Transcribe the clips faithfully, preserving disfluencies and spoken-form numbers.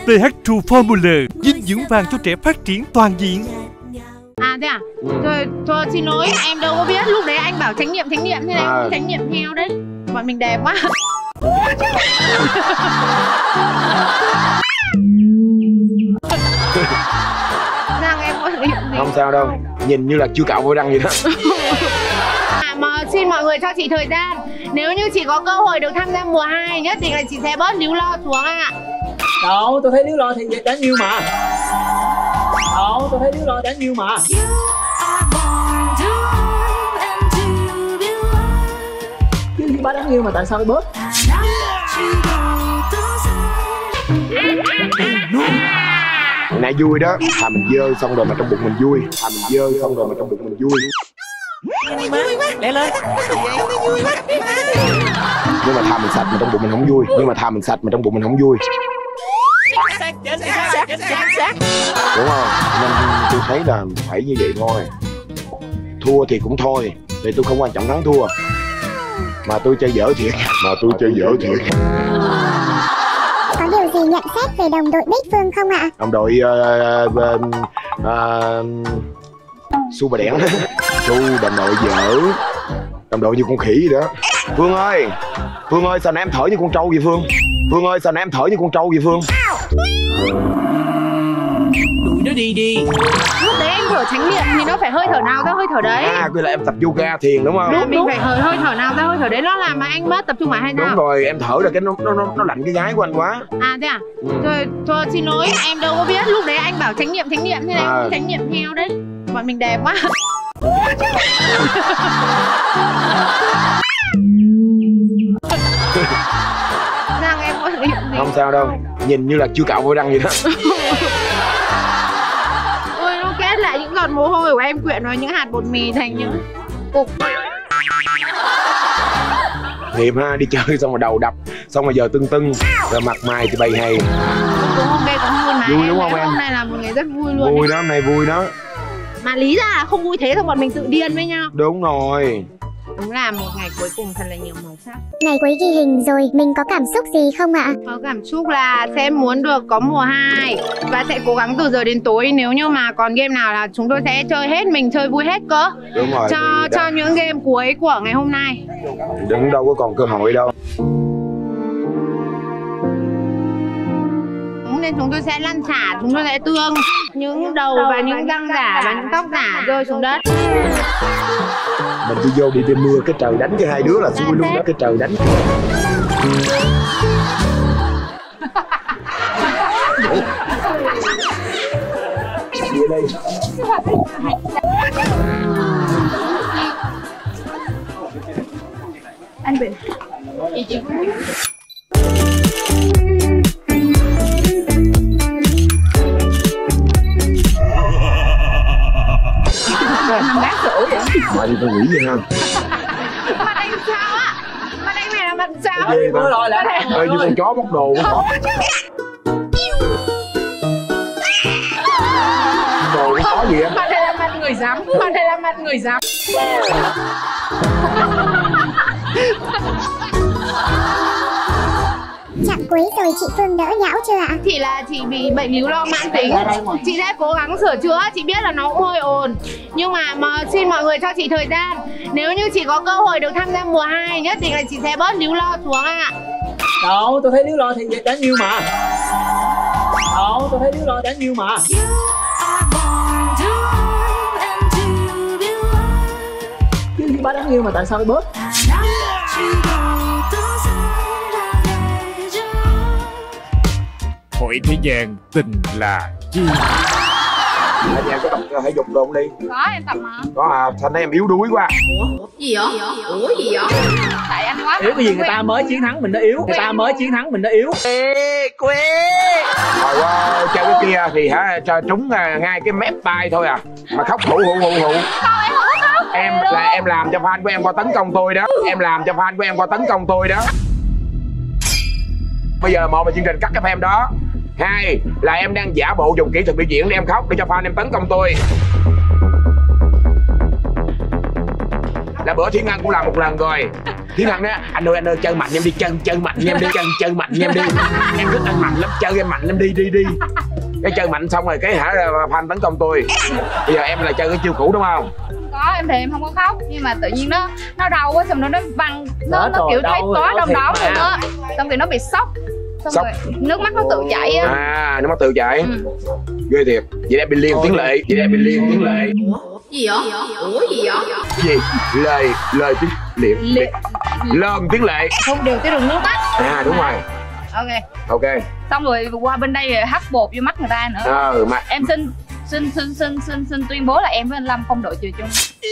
tê hát hai Formula, dinh dưỡng vàng cho trẻ phát triển toàn diện. À thế à? Thôi, thôi xin lỗi, em đâu có biết. Lúc đấy anh bảo tránh niệm, tránh niệm thế này, à. Tránh niệm theo đấy. Bọn mình đẹp quá. Rằng em có niệm gì? Không sao đâu, nhìn như là chưa cạo vô răng vậy đó. À, mà xin mọi người cho chị thời gian. Nếu như chị có cơ hội được tham gia mùa hai, nhất định là chị sẽ bớt líu lo xuống ạ. Đâu, tôi thấy líu lo thì đáng yêu mà. Đâu, tôi thấy líu lo đáng yêu mà. Chứ như ba đáng yêu mà tại sao phải bớt? Nãy vui đó, thà mình dơ xong rồi mà trong bụng mình vui. Thà mình dơ xong rồi mà trong bụng mình vui. Vui quá, lẹ lên. Nhưng mà thà mình sạch mà trong bụng mình không vui. Nhưng mà thà mình sạch mà trong bụng mình không vui. Sát, sát, sát, sát. Đúng không? Nên tôi thấy là phải như vậy thôi. Thua thì cũng thôi, thì tôi không quan trọng thắng thua. Mà tôi chơi dở thiệt. Mà tôi chơi dở thiệt. Có điều gì nhận xét về đồng đội Bích Phương không ạ? Đồng đội uh, uh, uh, Su bà đẻn. Su đồng đội dở. Đồng đội như con khỉ vậy đó. Phương ơi, Phương ơi sao nãy em thở như con trâu vậy Phương? Phương ơi sao nãy em thở như con trâu vậy Phương? Đuổi nó đi đi. Lúc đấy anh thở tránh niệm thì nó phải hơi thở nào ra hơi thở đấy. À, cứ là em tập yoga thiền đúng không? Đúng, mình phải hơi hơi thở nào ra hơi thở đấy, nó làm mà anh mất tập trung lại hay sao? Đúng rồi, em thở ra cái nó nó nó lạnh cái gái của anh quá. À thế à? Ừ. Thôi, thôi xin lỗi, em đâu có biết. Lúc đấy anh bảo tránh niệm, tránh niệm thế này, à. Tránh niệm theo đấy. Bọn mình đẹp quá. Rằng em có niệm gì? Không sao đâu, nhìn như là chưa cạo vô răng vậy đó. Ôi nó kết lại những giọt mồ hôi của em quyện vào những hạt bột mì thành những cục. Nghiệp ha, đi chơi xong rồi đầu đập, xong rồi giờ tưng tưng, rồi mặt mày thì bầy hầy. Cũng hôm nay cũng vui mà. Vui em đúng không em? Hôm nay là một ngày rất vui luôn. Vui ấy. đó, hôm nay vui đó. Mà lý ra là không vui thế thôi bọn mình tự điên với nhau. Đúng rồi. Đúng là một ngày cuối cùng thật là nhiều màu sắc. Ngày cuối ghi hình rồi, mình có cảm xúc gì không ạ? Có cảm xúc là sẽ muốn được có mùa hai và sẽ cố gắng từ giờ đến tối. Nếu như mà còn game nào là chúng tôi sẽ chơi hết, mình chơi vui hết cơ. Đúng rồi. Cho cho những game cuối của ngày hôm nay. Đừng đâu có còn cơ hội đâu. Nên chúng tôi sẽ lăn xả, chúng tôi sẽ tương những đầu và những răng giả và những tóc giả rơi xuống đất. Mình đi vô đi đêm mưa cái trời đánh cho hai đứa là xui luôn đó, cái trời đánh. Về đây. Anh Bình. Nằm bát rượu vậy? Mà đi tao nghĩ vậy ha. Mặt anh sao á? Mặt anh này là mặt sao? Ê, rồi lại ơi như con chó bóc đồ. Đồ cái có gì á? Mặt này là mặt người dám. Mặt này là mặt người dám. Chặng cuối rồi chị Phương đỡ nhão chưa ạ? Chị là chị bị bệnh líu lo mãn tính. Chị sẽ cố gắng sửa chữa. Chị biết là nó cũng hơi ồn. Nhưng mà, mà xin mọi người cho chị thời gian. Nếu như chị có cơ hội được tham gia mùa hai, nhất định là chị sẽ bớt líu lo xuống ạ. Đâu, tôi thấy líu lo thì đáng yêu mà. Đâu, tôi thấy líu lo đáng yêu mà. Chứ như ba đáng yêu mà tại sao phải bớt? Hội thế gian tình là chi? Ở nhà có tập thể dục được không đi? Có, em tập mà. Có à, sao thấy em yếu đuối quá. Ủa? Gì vậy? Ủa gì vậy? Tại anh quá. Yếu cái gì, người ta mới chiến thắng mình đã yếu. Người ta mới chiến thắng mình đã yếu. Ê, quê. Hồi qua chơi cái kia thì hả, cho trúng ngay cái mép tay thôi à. Mà khóc hụ hụ hụ hụ. Em là em làm cho fan của em qua tấn công tôi đó. Em làm cho fan của em qua tấn công tôi đó. Bây giờ một là chương trình cắt cái phim đó. Hai là em đang giả bộ dùng kỹ thuật biểu diễn để em khóc để cho fan em tấn công tôi. là bữa Thiên Ngân cũng làm một lần rồi. Thiên Ngân á, anh ơi anh ơi chơi mạnh em đi, chơi chơi mạnh em đi, chơi chơi mạnh em đi. Em thích ăn mạnh lắm, chơi em mạnh em đi đi đi. Cái chơi mạnh xong rồi cái hả fan tấn công tôi. Bây giờ em là chơi cái chiêu cũ đúng không? Có, em thì em không có khóc nhưng mà tự nhiên nó nó đau quá, xong rồi nó văng, nó nó kiểu thấy có đau đớn luôn á, xong rồi nó bị sốc, xong Sốc. rồi nước mắt nó tự chảy á. À, nước mắt tự chảy. Ừ. Ghê thiệt. Vậy em bị liên tiếng lệ, vậy em bị liên tiếng lệ. Gì vậy? Ủa gì vậy? Cái gì? Lời, lời tiếng liệm. Liệm. Lơm tiếng lệ. Không điều tiết đường nước mắt. À đúng rồi. Ok. Ok. Xong rồi qua bên đây rồi hắt bột vô mắt người ta nữa. Ờ mà Em xin xin xin xin xin xin tuyên bố là em với anh Lâm không đội chiều chung.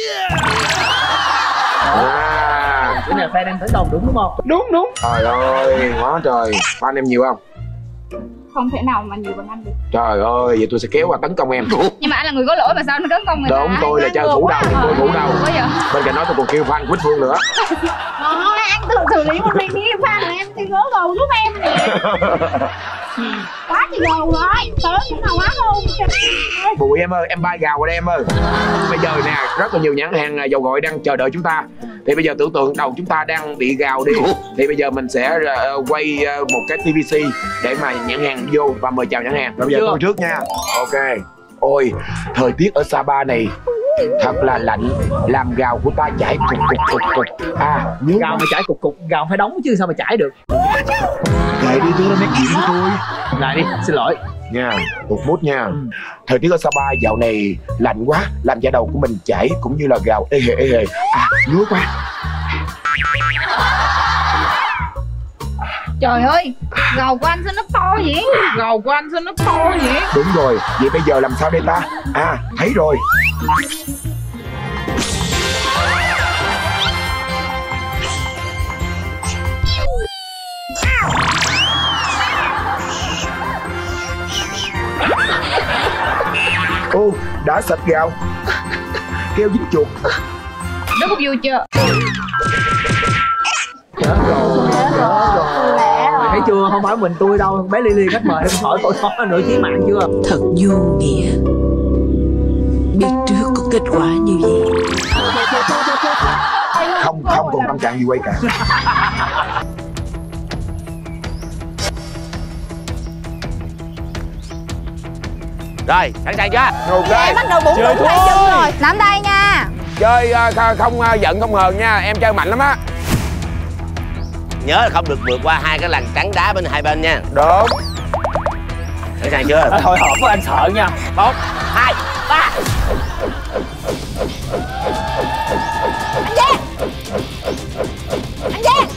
à. Cái này fan em tấn công đúng đúng không? Đúng đúng. Trời ơi, quá trời. Fan em nhiều không? Không thể nào mà nhiều bằng anh được. Trời ơi, vậy tôi sẽ kéo qua tấn công em. Nhưng mà anh là người có lỗi mà sao anh tấn công người ta? Đúng, tôi là chơi thủ đầu, tôi thủ đầu. Bên cạnh đó tôi còn kêu fan Quýt Phương nữa. Thôi anh tự xử lý một mình đi, fan của em thì gỡ gầu giúp em nè. Quá thì gầu rồi, tới cũng nào quá luôn. Bụi em ơi, em bay gào vào đây em ơi. Bây giờ nè, rất là nhiều nhãn hàng dầu gội đang chờ đợi chúng ta. Thì bây giờ tưởng tượng đầu chúng ta đang bị gào đi. Thì bây giờ mình sẽ uh, quay uh, một cái tê vê xê để mà nhãn hàng vô và mời chào nhãn hàng. Rồi bây giờ tôi trước nha. Ok. Ôi, thời tiết ở Sapa này thật là lạnh, làm gào của ta chảy cục cục cục cục. À, nhớ Gào mà chảy cục cục, gào phải đóng chứ sao mà chảy được. Kệ đi, tôi đã nói chuyện với tôi. Lại đi, xin lỗi. Nha, một mút nha. Ừ. Thời tiết ở Sapa dạo này lạnh quá, làm da đầu của mình chảy cũng như là gào ê hề ê hề. À, ngứa quá. Trời ơi, gầu của anh sao nó to vậy? Gầu của anh sao nó to vậy? Đúng rồi, vậy bây giờ làm sao đây ta? À, thấy rồi. Ô, đã sạch gạo. Keo dính chuột. Nó có vui chưa? Chết rồi, chết rồi. Thấy chưa, không phải mình tôi đâu, bé Lily khách mời em hỏi tôi có nửa chí mạng chưa? Thật vô nghĩa. Biết trước có kết quả như vậy. Không, không còn tâm trạng gì quay cả. Rồi, sẵn sàng chưa? Ok. Em bắt đầu bụng bụng tay chân rồi. Nắm tay nha. Chơi uh, không uh, giận không hờn nha, em chơi mạnh lắm á. Nhớ là không được vượt qua hai cái lằn trắng đá bên hai bên nha. Đúng. Sẵn sàng chưa? Thôi hộp của anh sợ nha. Một, hai, ba. Anh Giang. Anh Giang.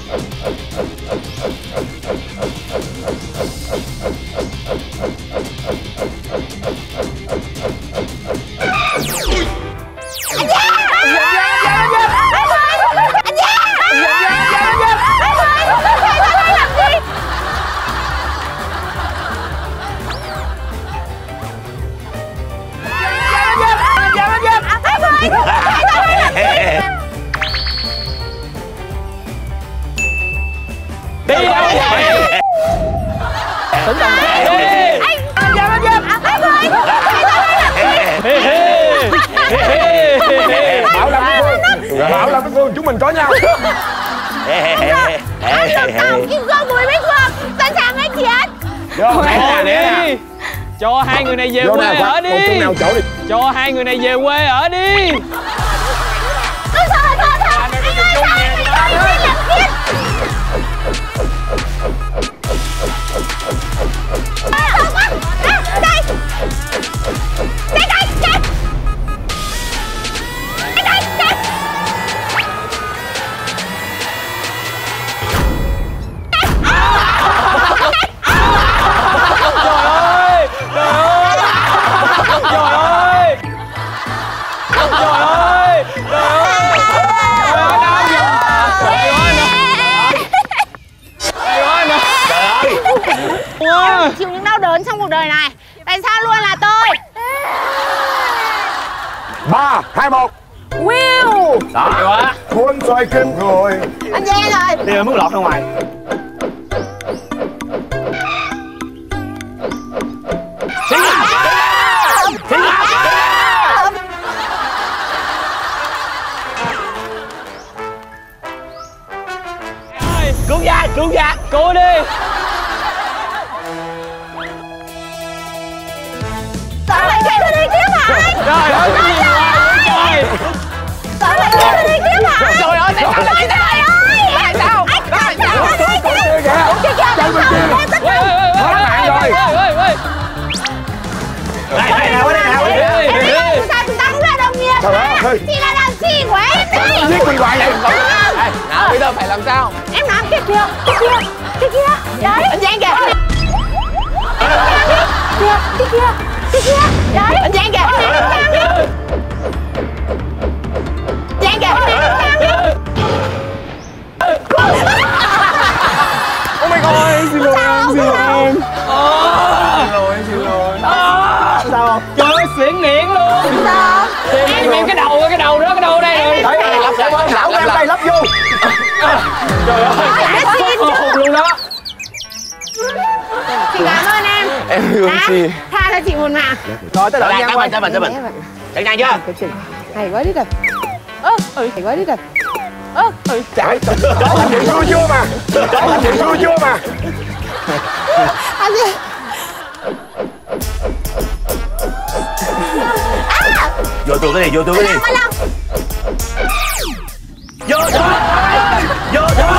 Đi đâu vậy? Tấn công Ê, đây. Anh anh Giang anh Giang. Anh ơi. Bảo Lâm với Phương. Bảo Lâm với Phương, chúng mình có nhau. Anh làm tao yêu con Bùi Bích Phương. Sẵn sàng anh chị anh. Vô, nè nè. Cho hai người này về Vô quê nè, ở đi. con nào chỗ đi. Cho hai người này về quê ở đi. Thôi thôi thôi thôi. Anh ơi sao anh bị ơi anh làm kiếp. Đây. Đây đây đây. Đây đây đây. Chịu những đau đớn trong cuộc đời này. Tại sao luôn là tôi? Ba, hai, một. Will. Đó, hay quá. Cuốn xoay kim rồi. Anh Giang rồi. Đi là muốn lọt ra ngoài. Cứu gia, cứu gia. Cứu đi. Sao lại chạy đi kiếm hả anh? Trời ơi, cái gì vậy? Trời. Sao lại chạy đi kiếm hả? Trời ơi, tại sao lại như thế này? Tại sao? Tại sao? Kìa kìa, đằng sau em tất cả. Hết mạng rồi. Đây, đây nào, đây nào. Em biết sao chúng ta ra đồng nghiệp mà. Chị là làm gì của em đây? Giết quỷ hoài vậy. Nào, bây giờ phải làm sao? Em làm kia kìa, kia kìa, kia kìa. Đấy. Anh Giang kìa. Kìa, kia kìa, kia kìa. Đấy. Anh Giang kìa. Giang kìa. Oh my god, em xin lỗi em, xin lỗi em. Xin lỗi, xin lỗi. Sao không? Trời ơi, xỉn miệng luôn. Sao? Em em cái đầu, cái đầu đó, cái đầu đây rồi. Đấy, lắp lại, lão em đây lắp vô. Trời ơi, hụt luôn đó. Chị cảm ơn em. Em yêu chị. Tha cho chị một mạng. Rồi tới Lại, đợi Giang cảm quay. ơn, cảm ơn, cảm ơn. Chẳng nhanh chưa? Hay quá đi rồi. Ơ, ừ, hay quá đi rồi. Ơ, ừ. Chạy, đó là chuyện vui chưa mà. Đó là chuyện vui chưa mà. Anh gì? Vô tường cái gì, vô tường cái gì. Vô tường. Vô tường.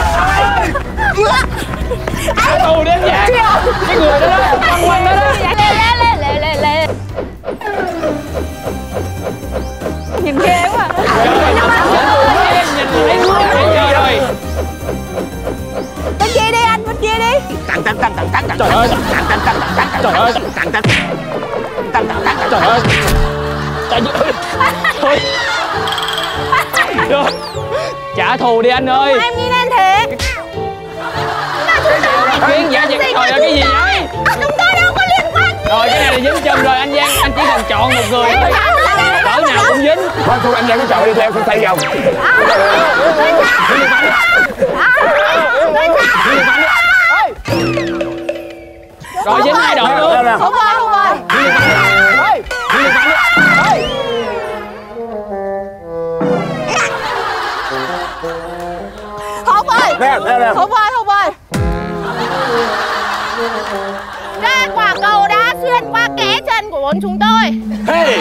Tù đến vậy. Cái người đó đó, quăng quăng đó đó. Lê lê lê lê lê. Nhìn ghê quá. Em nhìn thấy luôn nãy giờ rồi. Bên kia đi anh, bên kia đi. Tặng tặng tặng tặng tặng tặng. Trời ơi. Tặng tặng tặng tặng tặng. Trời ơi. Tặng tặng. Tặng tặng tặng. Trời ơi. Trời ơi. Thôi. Rồi. Trả thù đi anh ơi. Em nghĩ nên thiệt. Chuyện dạ vậy, trời ơi, cái gì vậy? Chúng ta đâu có liên quan. Rồi cái này là dính chân rồi anh Giang, anh chỉ cần chọn một người thôi. Cỡ nào cũng dính. Thôi thôi anh Giang cứ chọn đi theo, tôi tay vòng. Rồi dính hai đội luôn. Không ơi, không ơi. Không ơi. Nè, nè, nè. Không ơi, không ơi. Ra quả cầu đã xuyên qua kẽ chân của bốn chúng tôi. Hey.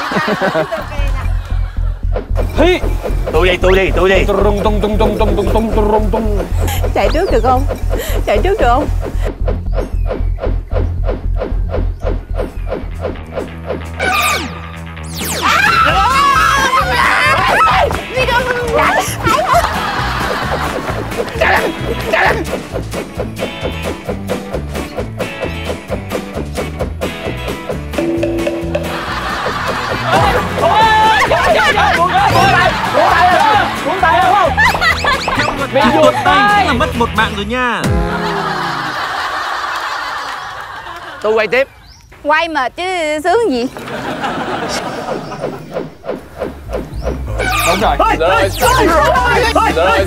Hi. Tôi đi, tôi đi, tôi đi. Tung tung tung tung tung tung tung tung tung. Chạy trước được không? Chạy trước được không? Bị vụt tay. là mất một mạng rồi nha. Tôi quay tiếp. Quay mà chứ sướng gì. Đúng rồi. Rồi. Rồi.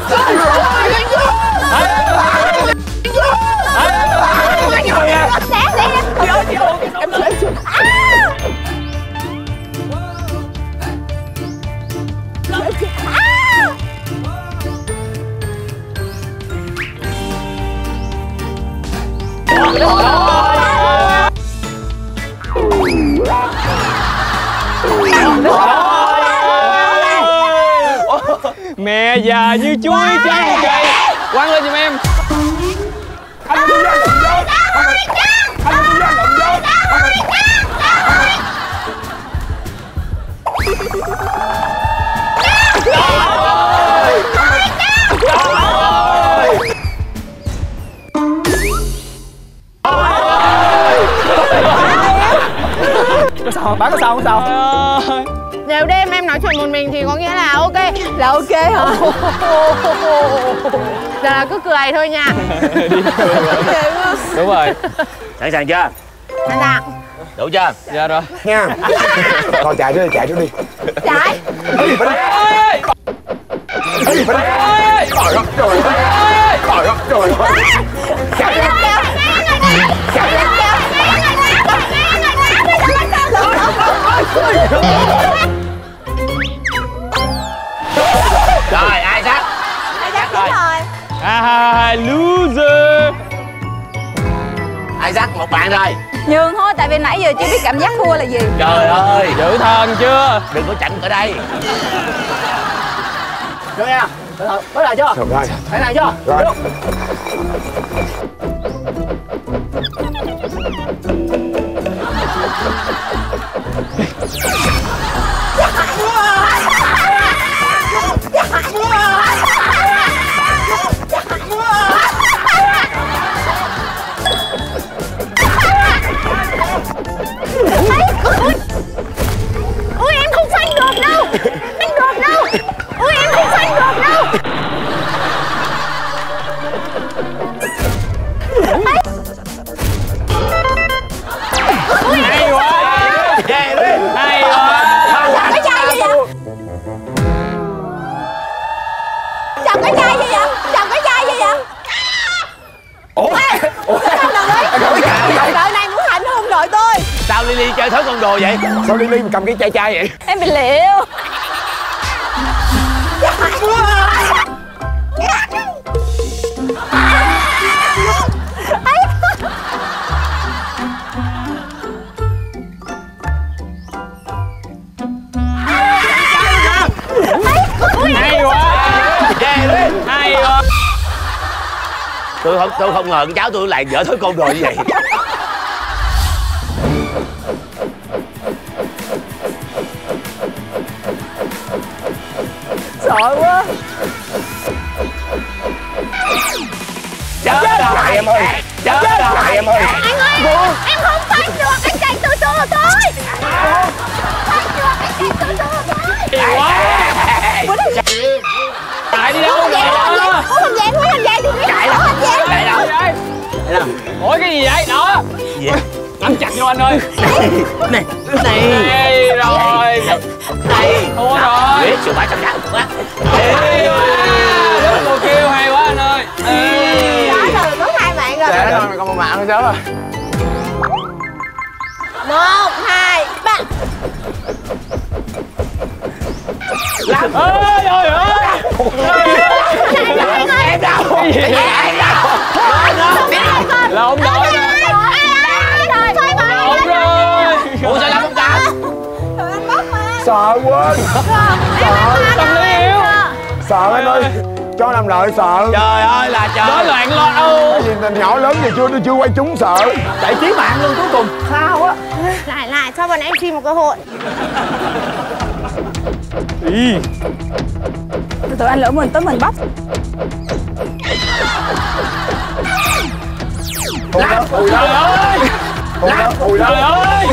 Mẹ già như chuối chang vậy. Quăng lên giùm em. Anh Phương Giang đụng vô. Anh Phương Giang đụng vô. Có sao? Bán có sao không sao? Nếu đêm em nói chuyện một mình thì có nghĩa là ok. Là ok hả? Giờ là cứ cười thôi nha. Đúng rồi. Sẵn sàng chưa? Sẵn sàng. Đủ chưa? Dạ rồi. Nha. Thôi chạy trước đi, chạy trước đi. Chạy. Đi bên đây. Đi bên đây. Trời ơi, trời ơi. Trời ơi, trời ơi. Chạy đi. Chạy đi. Rồi, ai sát? Ai dắt đúng rồi. À, là loser. Isaac một bạn rồi. Nhường thôi, tại vì nãy giờ chưa biết cảm giác thua là gì. Trời ơi, Giữ thần chưa? đừng có chạnh ở đây. Được nha. Bắt đầu chưa? Được rồi. Thế này chưa? Rồi. Ui em không phanh được đâu. Phanh được đâu. Ui em không phanh được đâu. Hay quá. Về đi. Hay quá. Chồng cái chai gì vậy? Chồng cái chai gì vậy? Chồng cái chai gì vậy? Ủa? Ủa? Sao đồng ý? Đợi này muốn hành hung đội tôi. Sao Lily chơi thớ con đồ vậy? Sao Lily mà cầm cái chai chai vậy? Em bị liệu. Hay quá. Về đi. Hay quá. Tôi không tôi không ngờ con cháu tôi lại dở thớ con đồ như vậy. Sợ quá. Chết rồi em ơi. Chết rồi em ơi. Anh ơi, em không phanh được, anh chạy từ từ thôi. Phanh được, anh chạy từ từ thôi. Hay quá. Chạy đi đâu Không rồi? làm dáng, không làm dáng, đừng Chạy không làm dáng. Chạy đâu? Chạy đâu? Ủa cái gì vậy? Đó. Gì vậy? Nắm chặt vô anh ơi. Này, này. Đây rồi. Này. Thua rồi. Biết sự ba trăm đá quá. Hay quá. Đúng một kêu hay quá anh ơi. Đó rồi, có hai bạn rồi. Để thôi mày còn một mạng thôi sớm rồi. Một, hai, ba. Làm ơi ơi ơi. Em đâu? Em đâu? Lộn rồi. Lộn rồi. Ủa sao làm không ta? Sợ quá. Tâm lý yếu. Sợ anh ơi. Cho làm lợi sợ. Trời ơi là trời. Đó loạn lo âu. Cái gì tình nhỏ lớn thì chưa chưa quay trúng sợ. Chạy chí mạng luôn cuối cùng. Sao á? Lại lại cho bọn em xin một cơ hội. Ý. Từ từ anh lỡ mình tới mình bóc. Làm. Ui Trời đó. ơi. Làm. Ui Trời đó. ơi.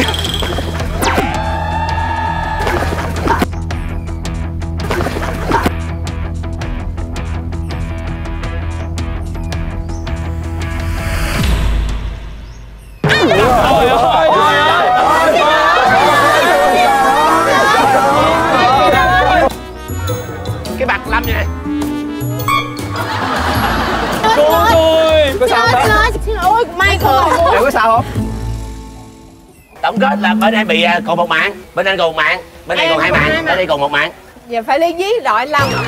Trời ơi. Cái bạc lâm vậy này. Cứu tôi. Có sao không? Xin lỗi, may không? Liệu có sao không? Tổng kết là bên em bị à, còn một mạng, bên anh còn một mạng, bên đây Em còn hai còn hai mạng, mạng. bên đây còn một mạng. Giờ phải liên dí đội anh Long.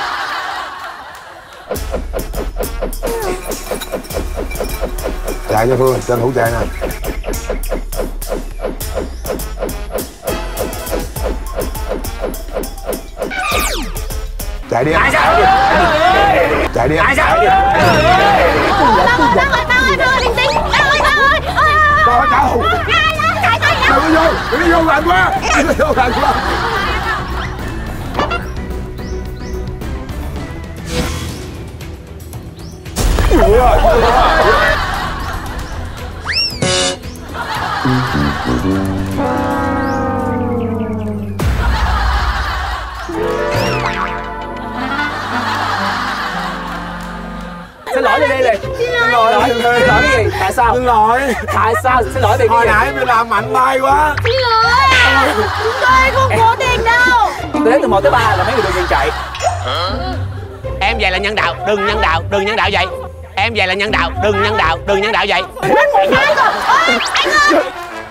Chạy cho Phương, tranh thủ chạy nè. Chạy đi em. Chạy đi em. Chạy đi. Bao ơi, bao ơi, bao ơi, đình tính. Bao ơi, bao ơi. Coi đâu. Đừng có vô, đừng có vô gần quá. Đừng có vô gần quá. Ui ơi. Xin lỗi Lily liền. Xin lỗi. Xin lỗi cái gì? Tại sao? Xin lỗi. Tại sao? Xin lỗi vì Hồi cái gì? nãy mày làm mạnh tay quá. Xin lỗi à. Tôi không cố tình đâu. Tôi đếm từ một tới ba là mấy người được quyền chạy. Em vậy là nhân đạo, đừng nhân đạo, đừng nhân đạo vậy. Em vậy là nhân đạo, đừng nhân đạo, đừng nhân đạo vậy. Anh ơi, anh ơi.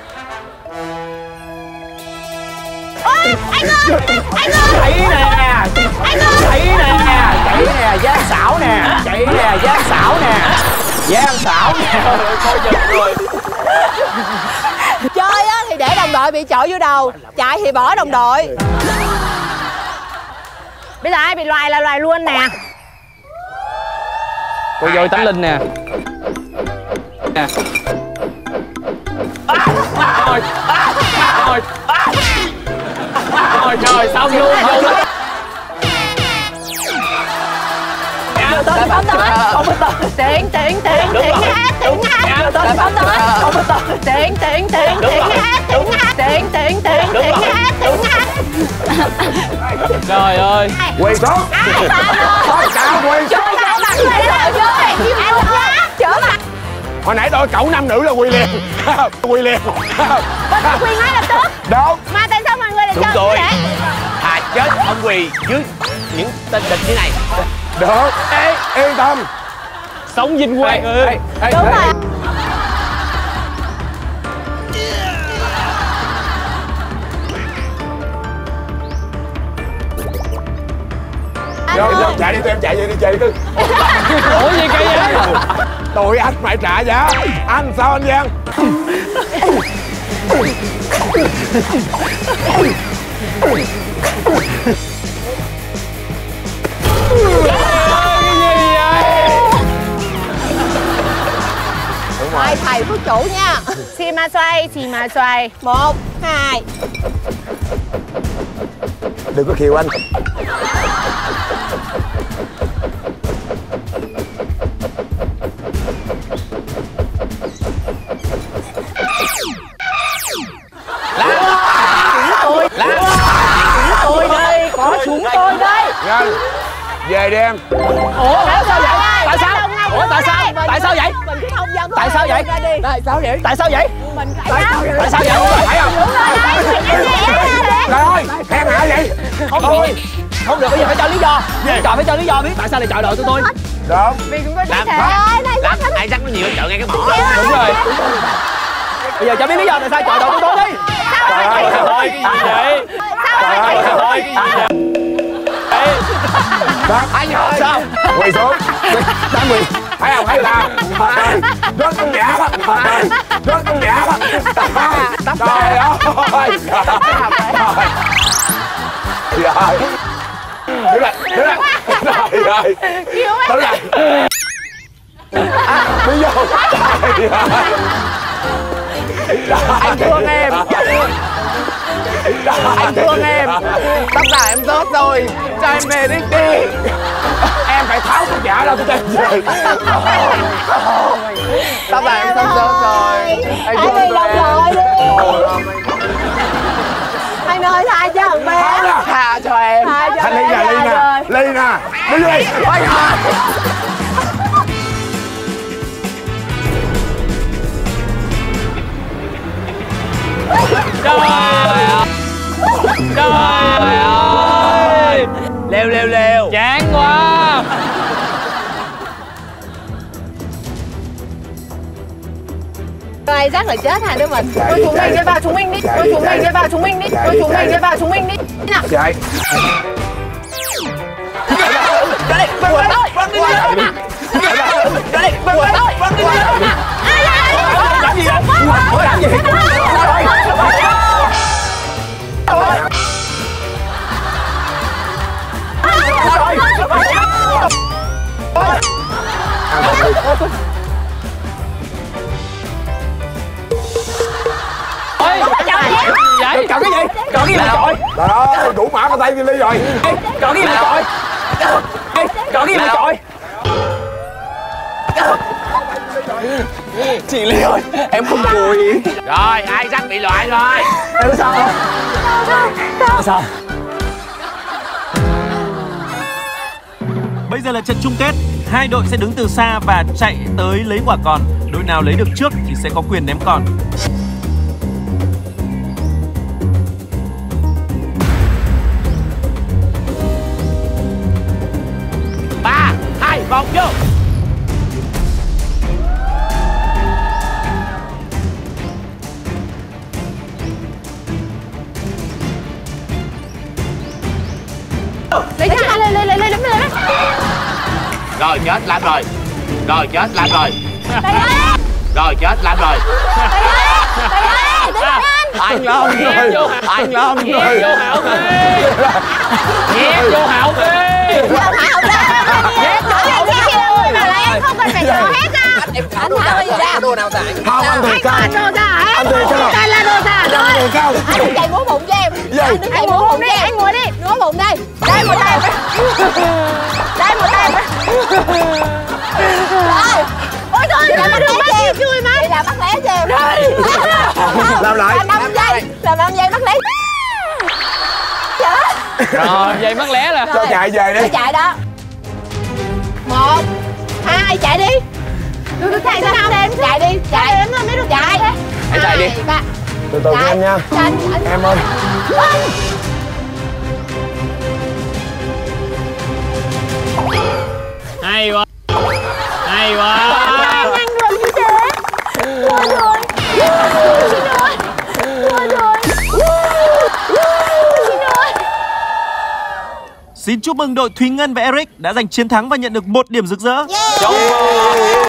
Ôi, anh ơi, anh ơi. Chạy nè. Chạy nè. Chạy nè. Giang xảo nè. Chạy nè. Giang xảo Gian xảo. Coi giật rồi. Chơi á thì để đồng đội bị chọi vô đầu, chạy thì bỏ đồng đội. Bây giờ ai bị loại là loại luôn nè. Cô dôi tánh linh nè. Nè. Rồi. Rồi. Rồi trời xong luôn luôn. Tới bấm tới, không có tới. Tiện tiện tiện tiện hát tiện hát. Tới bấm tới, không có tới. Tiện tiện tiện tiện hát tiện hát. Tiện tiện tiện tiện hát tiện hát. Trời ơi. Quỳ xuống. Tất cả quỳ xuống. Hồi nãy đôi cậu nam nữ là quỳ liền. Quỳ liền. Quỳ ngay lập tức. Đúng. Mà tại sao mọi người lại Đúng chơi rồi. như thế? Thà chết ông quỳ dưới những tên địch như này. Được. Ê, yên tâm. Sống vinh quang. Ê, ê, ê, Đúng rồi. Vô, vô, chạy đi, tụi em chạy vậy đi, chạy đi tư. Ủa gì kỳ vậy? Tụi anh phải trả giá. Anh sao anh Giang? Mời thầy phước chủ nha. Xì mà xoay, xì mà xoay. Một, hai. Đừng có khiêu anh. Tôi tôi đây, có chúng tôi đây. Nhanh, về đi em. Ủa tại sao vậy? Tại sao? Ủa tại sao? Tại sao vậy? Mình cũng không dân. Tại sao vậy? Tại sao vậy? Tại sao vậy? Mình Tại sao vậy? Tại sao vậy? Phải không? Trời ơi, khen hả vậy? Không được. Không được, bây giờ phải cho lý do. Chọn phải cho lý do biết tại sao lại chọn đội tụi tôi. Đúng. Vì chúng tôi Làm thích sao? thế. Làm ai rắc nó nhiều chợ ngay cái mỏ. Đúng rồi. Bây giờ cho biết lý do tại sao chọn đội tụi tôi đi. Trời ơi, Trời ơi, cái gì vậy? trời ơi, Trời ơi, cái gì vậy? anh ơi. Sao? Quỳ xuống. Đang quỳ. Thấy không? Thấy sao? Rớt con giả. Rớt con giả. Trời ơi. Trời ơi. Đứng lại, đứng lại. Trời ơi. Đứng lại. Đứng vô. Anh thương em. Anh thương em. Tất cả em rớt rồi. Cho em về đi đi. Em phải tháo cái giả ra tôi tên về. Tất cả em sắp rớt rồi. Anh Hãy đi đồng đội đi. Anh ơi tha cho thằng bé. Tha cho em. Tha cho Thanh bé Ly nè, Ly ra nè. rồi. Ly nè. Đi đi. Ôi trời. Trời ơi. Trời ơi. Leo leo leo. Chán quá. Này chắc là chết hai đứa mình. Thôi chúng mình đi vào chúng mình đi. Thôi chúng mình đi vào chúng mình đi. Thôi chúng mình đi vào chúng mình đi. Nào. Chạy. Đây, bật bật thôi. Bật đi. Đây, bật bật thôi. Bật đi. Làm gì vậy? Làm gì? Vậy? Chọn cái gì? Chọn cái gì mà chọi? Trời ơi, đủ mã vào tay Ly rồi. Chọn cái gì mà chọi? Chọn cái gì mà chọi? Chị Ly ơi, em không cười. Rồi, ai rắc bị loại rồi. Em sao không? Sao? Bây giờ là trận chung kết. Hai đội sẽ đứng từ xa và chạy tới lấy quả còn. Đội nào lấy được trước thì sẽ có quyền ném còn. Ba, hai, một, vô. Lấy ra lên lên lên lên lên lên. Rồi chết làm rồi. Rồi chết làm rồi. Rồi chết làm rồi. Anh Long rồi. Anh Long rồi. Vô Hảo đi. Nhét vô Hảo đi. Không cần phải cho hết ra. Em tháo đồ nào ra? Đồ nào ra? Không, anh thì sao? Anh đồ giả hết. Anh thì sao? Đây là đồ giả rồi. Anh thì sao? Anh đứng dậy múa bụng cho em. Gì? Anh đứng dậy múa bụng đi, anh múa đi. Múa bụng đây. Đây một tay. Đây một tay. Rồi. Ôi thôi, làm bắt lé cho em. Đi làm bắt lé cho em. Làm lại. Làm năm giây. Làm năm giây bắt lé. Rồi dây mất lé là. Cho chạy về đi. Cho chạy đó. Một, hai, chạy đi. Được được chạy ra nào em. Chạy đi, chạy. Em rồi mới được chạy. Anh chạy đi. Ba. Từ từ em nha. Em ơi. Hay quá. Hay quá. Nhanh rồi như thế. Thua rồi. Xin lỗi. Thua rồi. Xin lỗi. Xin chúc mừng đội Thúy Ngân và Eric đã giành chiến thắng và nhận được một điểm rực rỡ. Yeah. Chúc mừng.